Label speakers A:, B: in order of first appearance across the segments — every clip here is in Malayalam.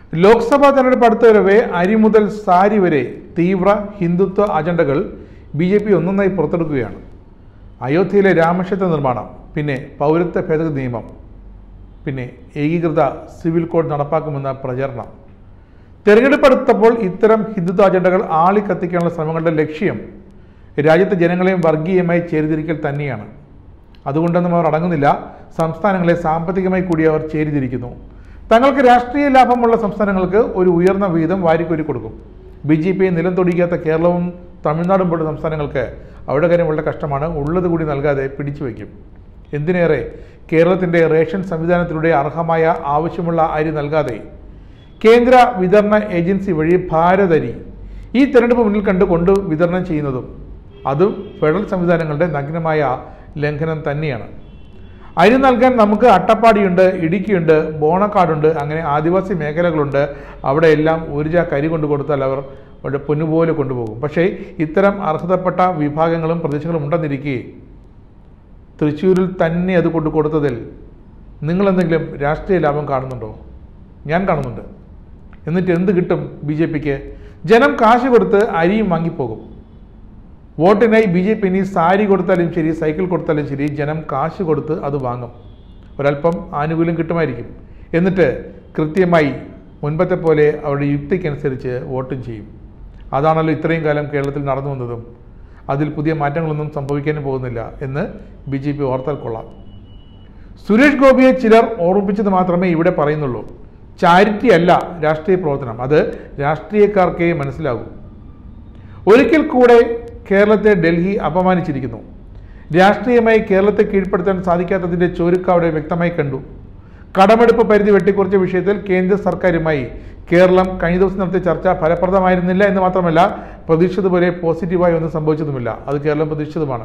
A: ലോക്സഭാ തെരഞ്ഞെടുപ്പ് അടുത്ത് വരവേ അരി മുതൽ സാരി വരെ തീവ്ര ഹിന്ദുത്വ അജണ്ടകൾ BJP ഒന്നൊന്നായി പുറത്തെടുക്കുകയാണ്. അയോധ്യയിലെ രാമക്ഷേത്ര നിർമ്മാണം, പിന്നെ പൗരത്വ ഭേദഗതി നിയമം, പിന്നെ ഏകീകൃത സിവിൽ കോഡ് നടപ്പാക്കുമെന്ന പ്രചരണം. തെരഞ്ഞെടുപ്പ് അടുത്തപ്പോൾ ഇത്തരം ഹിന്ദുത്വ അജണ്ടകൾ ആളിക്കത്തിക്കാനുള്ള ശ്രമങ്ങളുടെ ലക്ഷ്യം രാജ്യത്തെ ജനങ്ങളെയും വർഗീയമായി ചേരിതിരിക്കൽ തന്നെയാണ്. അതുകൊണ്ടൊന്നും അവർ അടങ്ങുന്നില്ല. സംസ്ഥാനങ്ങളെ സാമ്പത്തികമായി കൂടി അവർ ചേരിതിരിക്കുന്നു. തങ്ങൾക്ക് രാഷ്ട്രീയ ലാഭമുള്ള സംസ്ഥാനങ്ങൾക്ക് ഒരു ഉയർന്ന വീതം വാരിക്കോരി കൊടുക്കും. BJP നിലം തൊടിക്കാത്ത കേരളവും തമിഴ്നാടും പോലുള്ള സംസ്ഥാനങ്ങൾക്ക് അവരുടെ കാര്യം വളരെ കഷ്ടമാണ്. ഉള്ളത് കൂടി നൽകാതെ പിടിച്ചു വയ്ക്കും. എന്തിനേറെ, കേരളത്തിൻ്റെ റേഷൻ സംവിധാനത്തിലൂടെ അർഹമായ ആവശ്യമുള്ള അരി നൽകാതെ കേന്ദ്ര വിതരണ ഏജൻസി വഴി ഭാരത് അരി ഈ തെരഞ്ഞെടുപ്പ് മുന്നിൽ കണ്ടുകൊണ്ട് വിതരണം ചെയ്യുന്നതും അതും ഫെഡറൽ സംവിധാനങ്ങളുടെ നഗ്നമായ ലംഘനം തന്നെയാണ്. അരി നൽകാൻ നമുക്ക് അട്ടപ്പാടിയുണ്ട്, ഇടുക്കിയുണ്ട്, ബോണക്കാടുണ്ട്, അങ്ങനെ ആദിവാസി മേഖലകളുണ്ട്. അവിടെ എല്ലാം ഒരു ചാക്ക് അരി കൊണ്ടു കൊടുത്താൽ അവർ അവിടെ പൊന്നുപോലെ കൊണ്ടുപോകും. പക്ഷേ ഇത്തരം അർഹതപ്പെട്ട വിഭാഗങ്ങളും പ്രദേശങ്ങളും ഉണ്ടെന്നിരിക്കെ തൃശ്ശൂരിൽ തന്നെ അത് കൊണ്ടു കൊടുത്തതിൽ നിങ്ങളെന്തെങ്കിലും രാഷ്ട്രീയ ലാഭം കാണുന്നുണ്ടോ? ഞാൻ കാണുന്നുണ്ട്. എന്നിട്ട് എന്ത് കിട്ടും BJPക്ക്? ജനം കാശ് കൊടുത്ത് അരിയും വാങ്ങിപ്പോകും. വോട്ടിനായി BJP ഇനി സാരി കൊടുത്താലും ശരി, സൈക്കിൾ കൊടുത്താലും ശരി, ജനം കാശ് കൊടുത്ത് അത് വാങ്ങും. ഒരല്പം ആനുകൂല്യം കിട്ടുമായിരിക്കും. എന്നിട്ട് കൃത്യമായി മുൻപത്തെ പോലെ അവരുടെ യുക്തിക്കനുസരിച്ച് വോട്ടും ചെയ്യും. അതാണല്ലോ ഇത്രയും കാലം കേരളത്തിൽ നടന്നു വന്നതും. അതിൽ പുതിയ മാറ്റങ്ങളൊന്നും സംഭവിക്കാനും പോകുന്നില്ല എന്ന് BJP ഓർത്താൽ കൊള്ളാം. സുരേഷ് ഗോപിയെ ചിലർ ഓർമ്മിപ്പിച്ചത് മാത്രമേ ഇവിടെ പറയുന്നുള്ളൂ. ചാരിറ്റി അല്ല രാഷ്ട്രീയ പ്രവർത്തനം, അത് രാഷ്ട്രീയക്കാർക്കേ മനസ്സിലാകൂ. ഒരിക്കൽ കൂടെ കേരളത്തെ ഡൽഹി അപമാനിച്ചിരിക്കുന്നു. രാഷ്ട്രീയമായി കേരളത്തെ കീഴ്പ്പെടുത്താൻ സാധിക്കാത്തതിൻ്റെ ചോരുക്ക അവിടെ വ്യക്തമായി കണ്ടു. കടമെടുപ്പ് പരിധി വെട്ടിക്കുറച്ച വിഷയത്തിൽ കേന്ദ്ര സർക്കാരുമായി കേരളം കഴിഞ്ഞ ദിവസം നടത്തിയ ചർച്ച ഫലപ്രദമായിരുന്നില്ല എന്ന് മാത്രമല്ല, പ്രതീക്ഷിച്ചതുപോലെ പോസിറ്റീവായി ഒന്നും സംഭവിച്ചതുമില്ല. അത് കേരളം പ്രതീക്ഷിച്ചതുമാണ്.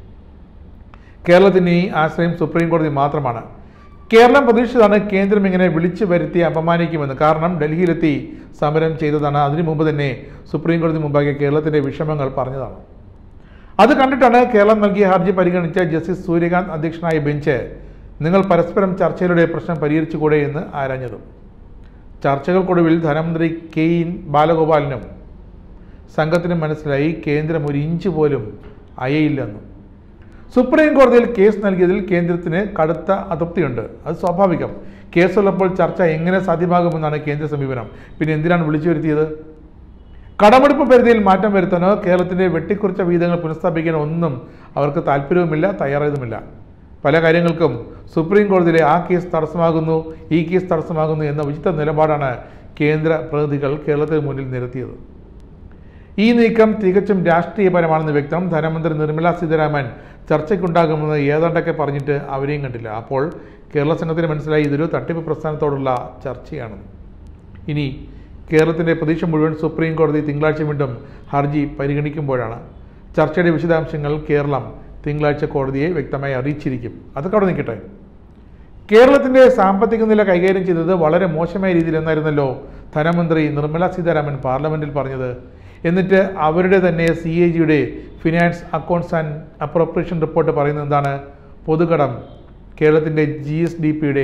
A: കേരളത്തിന് ഈ ആശ്രയം സുപ്രീം കോടതി മാത്രമാണ്. കേരളം പ്രതീക്ഷിച്ചതാണ് കേന്ദ്രം ഇങ്ങനെ വിളിച്ചു വരുത്തി അപമാനിക്കുമെന്ന്. കാരണം ഡൽഹിയിലെത്തി സമരം ചെയ്തതാണ്. അതിനു മുമ്പ് തന്നെ സുപ്രീം കോടതി മുമ്പാകെ കേരളത്തിൻ്റെ വിഷമങ്ങൾ പറഞ്ഞതാണ്. അത് കണ്ടിട്ടാണ് കേരളം നൽകിയ ഹർജി പരിഗണിച്ച ജസ്റ്റിസ് സൂര്യകാന്ത് അധ്യക്ഷനായ ബെഞ്ച് നിങ്ങൾ പരസ്പരം ചർച്ചയിലൂടെ പ്രശ്നം പരിഹരിച്ചുകൂടെ എന്ന് ആരാഞ്ഞതും. ചർച്ചകൾക്കൊടുവിൽ ധനമന്ത്രി KN ബാലഗോപാലിനും സംഘത്തിനും മനസ്സിലായി കേന്ദ്രം ഒരു ഇഞ്ച് പോലും അയയില്ലെന്നും. സുപ്രീം കോടതിയിൽ കേസ് നൽകിയതിൽ കേന്ദ്രത്തിന് കടുത്ത അതൃപ്തിയുണ്ട്. അത് സ്വാഭാവികം. കേസുള്ളപ്പോൾ ചർച്ച എങ്ങനെ സാധ്യമാകുമെന്നാണ് കേന്ദ്ര സമീപനം. പിന്നെ എന്തിനാണ് വിളിച്ചു വരുത്തിയത്? കടമെടുപ്പ് പരിധിയിൽ മാറ്റം വരുത്താനോ കേരളത്തിൻ്റെ വെട്ടിക്കുറച്ച വിഹിതങ്ങൾ പുനഃസ്ഥാപിക്കാനോ ഒന്നും അവർക്ക് താല്പര്യവുമില്ല, തയ്യാറായതുമില്ല. പല കാര്യങ്ങൾക്കും സുപ്രീം കോടതിയിലെ ആ കേസ് തടസ്സമാകുന്നു, ഈ കേസ് തടസ്സമാകുന്നു എന്ന ഉചിത നിലപാടാണ് കേന്ദ്ര പ്രതിനിധികൾ കേരളത്തിന് മുന്നിൽ നിരത്തിയത്. ഈ നീക്കം തികച്ചും രാഷ്ട്രീയപരമാണെന്ന് വ്യക്തം. ധനമന്ത്രി നിർമ്മല സീതാരാമൻ ചർച്ചയ്ക്കുണ്ടാകുമെന്ന് ഏതാണ്ടൊക്കെ പറഞ്ഞിട്ട് അവരെയും കണ്ടില്ല. അപ്പോൾ കേരള സംഘത്തിന് മനസ്സിലായി ഇതൊരു തട്ടിപ്പ് പ്രസ്ഥാനത്തോടുള്ള ചർച്ചയാണ്. ഇനി കേരളത്തിൻ്റെ പ്രതീക്ഷ മുഴുവൻ സുപ്രീം കോടതി തിങ്കളാഴ്ച വീണ്ടും ഹർജി പരിഗണിക്കുമ്പോഴാണ്. ചർച്ചയുടെ വിശദാംശങ്ങൾ കേരളം തിങ്കളാഴ്ച കോടതിയെ വ്യക്തമായി അറിയിച്ചിരിക്കും. അതൊക്കെ അവിടെ നിൽക്കട്ടെ. കേരളത്തിൻ്റെ സാമ്പത്തിക നില കൈകാര്യം ചെയ്തത് വളരെ മോശമായ രീതിയിലെന്നായിരുന്നല്ലോ ധനമന്ത്രി നിർമ്മല സീതാരാമൻ പാർലമെൻറ്റിൽ പറഞ്ഞത്. എന്നിട്ട് അവരുടെ തന്നെ CAGയുടെ finance accounts and appropriation report പറയുന്നത് എന്താണ്? പൊതുകടം കേരളത്തിൻ്റെ GSDPയുടെ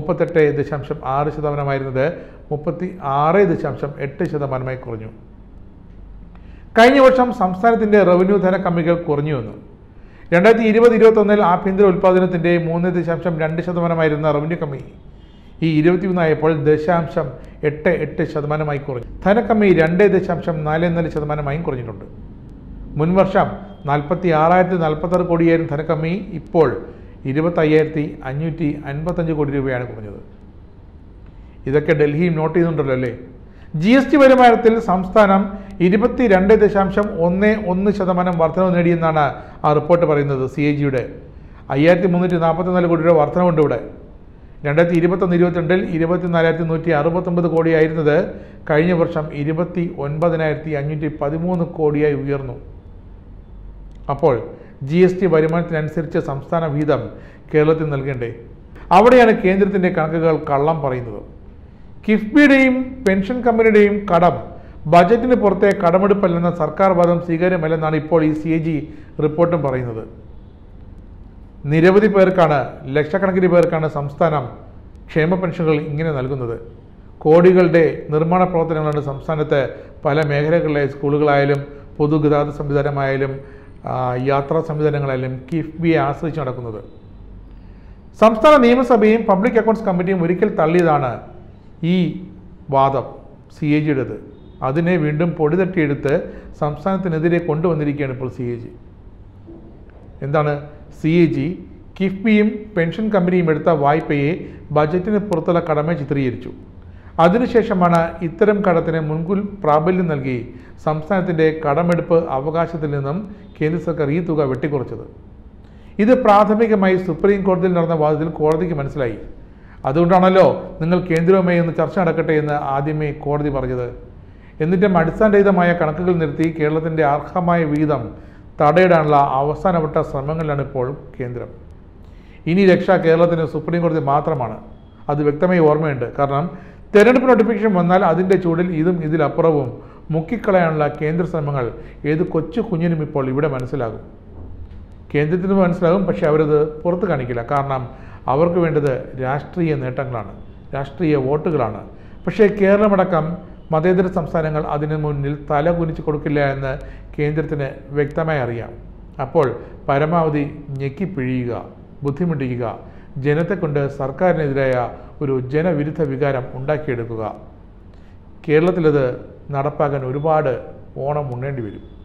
A: 38.6% 36.8% കുറഞ്ഞു. കഴിഞ്ഞ വർഷം സംസ്ഥാനത്തിൻ്റെ റവന്യൂ ധനക്കമ്മികൾ കുറഞ്ഞുവെന്ന്. 2020-21 ആഭ്യന്തര ഉൽപ്പാദനത്തിൻ്റെ 3.2% റവന്യൂ കമ്മി ഈ 21 ആയപ്പോൾ 0.88% കുറഞ്ഞു. ധനക്കമ്മി 2.44% കുറഞ്ഞിട്ടുണ്ട്. മുൻവർഷം 46,046 കോടിയായിരുന്നു ധനക്കമ്മി. ഇപ്പോൾ 25,555 കോടി രൂപയാണ് കുറഞ്ഞത്. ഇതൊക്കെ ഡൽഹിയും നോട്ട് ചെയ്യുന്നുണ്ടല്ലോ അല്ലേ? GST വരുമാനത്തിൽ സംസ്ഥാനം 22.11% വർധനവ് നേടിയെന്നാണ് ആ റിപ്പോർട്ട് പറയുന്നത്. CAGയുടെ 5,344 കോടി രൂപ വർധനവുണ്ട് ഇവിടെ. 2021-22 24,169 കോടിയായിരുന്നത് കഴിഞ്ഞ വർഷം 29,513 കോടിയായി ഉയർന്നു. അപ്പോൾ GST വരുമാനത്തിനനുസരിച്ച് സംസ്ഥാന വിഹിതം കേരളത്തിൽ നൽകേണ്ടേ? അവിടെയാണ് കേന്ദ്രത്തിൻ്റെ കണക്കുകൾ കള്ളം പറയുന്നത്. കിഫ്ബിയുടെയും പെൻഷൻ കമ്പനിയുടെയും കടം ബജറ്റിന് പുറത്തെ കടമെടുപ്പല്ലെന്ന സർക്കാർ വാദം സ്വീകാര്യമല്ലെന്നാണ് ഇപ്പോൾ ഈ CAG റിപ്പോർട്ടും പറയുന്നത്. നിരവധി പേർക്കാണ്, ലക്ഷക്കണക്കിന് പേർക്കാണ് സംസ്ഥാനം ക്ഷേമ പെൻഷനുകൾ ഇങ്ങനെ നൽകുന്നത്. കോടികളുടെ നിർമ്മാണ പ്രവർത്തനങ്ങളാണ് സംസ്ഥാനത്ത് പല മേഖലകളിലെ സ്കൂളുകളായാലും പൊതുഗതാഗത സംവിധാനമായാലും യാത്രാ സംവിധാനങ്ങളായാലും കിഫ്ബിയെ ആശ്രയിച്ച് നടക്കുന്നത്. സംസ്ഥാന നിയമസഭയും പബ്ലിക് അക്കൗണ്ട്സ് കമ്മിറ്റിയും ഒരിക്കൽ തള്ളിയതാണ് ഈ വാദം CAGയുടേത്. അതിനെ വീണ്ടും പൊടി തട്ടിയെടുത്ത് സംസ്ഥാനത്തിനെതിരെ കൊണ്ടുവന്നിരിക്കുകയാണ് ഇപ്പോൾ CAG. എന്താണ് CAG? കിഫ്ബിയും പെൻഷൻ കമ്പനിയും എടുത്ത വായ്പയെ ബജറ്റിന് പുറത്തുള്ള കടമ ചിത്രീകരിച്ചു. അതിനുശേഷമാണ് ഇത്തരം കടത്തിന് മുൻകൂർ പ്രാബല്യം നൽകി സംസ്ഥാനത്തിൻ്റെ കടമെടുപ്പ് അവകാശത്തിൽ നിന്നും കേന്ദ്ര സർക്കാർ ഈ തുക വെട്ടിക്കുറച്ചത്. ഇത് പ്രാഥമികമായി സുപ്രീം കോടതിയിൽ നടന്ന വാദത്തിൽ കോടതിക്ക് മനസ്സിലായി. അതുകൊണ്ടാണല്ലോ നിങ്ങൾ കേന്ദ്രവുമായി ഒന്ന് ചർച്ച നടക്കട്ടെ എന്ന് ആദ്യമേ കോടതി പറഞ്ഞത്. എന്നിട്ടും അടിസ്ഥാനരഹിതമായ കണക്കുകൾ നിർത്തി കേരളത്തിൻ്റെ അർഹമായ വിഹിതം തടയിടാനുള്ള അവസാനവട്ട ശ്രമങ്ങളിലാണ് ഇപ്പോൾ കേന്ദ്രം. ഇനി രക്ഷ കേരളത്തിന് സുപ്രീം കോടതി മാത്രമാണ്. അത് വ്യക്തമായി ഓർമ്മയുണ്ട്. കാരണം തെരഞ്ഞെടുപ്പ് നോട്ടിഫിക്കേഷൻ വന്നാൽ അതിൻ്റെ ചൂടിൽ ഇതും ഇതിലപ്പുറവും മുക്കിക്കളയാനുള്ള കേന്ദ്ര ശ്രമങ്ങൾ ഏത് കൊച്ചു കുഞ്ഞിനും ഇപ്പോൾ ഇവിടെ മനസ്സിലാകും. കേന്ദ്രത്തിന് മനസ്സിലാകും, പക്ഷെ അവരത് പുറത്ത് കാണിക്കില്ല. കാരണം അവർക്ക് വേണ്ടത് രാഷ്ട്രീയ നേട്ടങ്ങളാണ്, രാഷ്ട്രീയ വോട്ടുകളാണ്. പക്ഷേ കേരളമടക്കം മതേതര സംസ്ഥാനങ്ങൾ അതിനു മുന്നിൽ തല കുനിച്ച് കൊടുക്കില്ല എന്ന് കേന്ദ്രത്തിന് വ്യക്തമായി അറിയാം. അപ്പോൾ പരമാവധി ഞെക്കിപ്പിഴിയുക, ബുദ്ധിമുട്ടിക്കുക, ജനത്തെ കൊണ്ട് സർക്കാരിനെതിരായ ഒരു ജനവിരുദ്ധ വികാരം ഉണ്ടാക്കിയെടുക്കുക. കേരളത്തിലത് നടപ്പാക്കാൻ ഒരുപാട് ഓണം ഉണ്ണേണ്ടി വരും.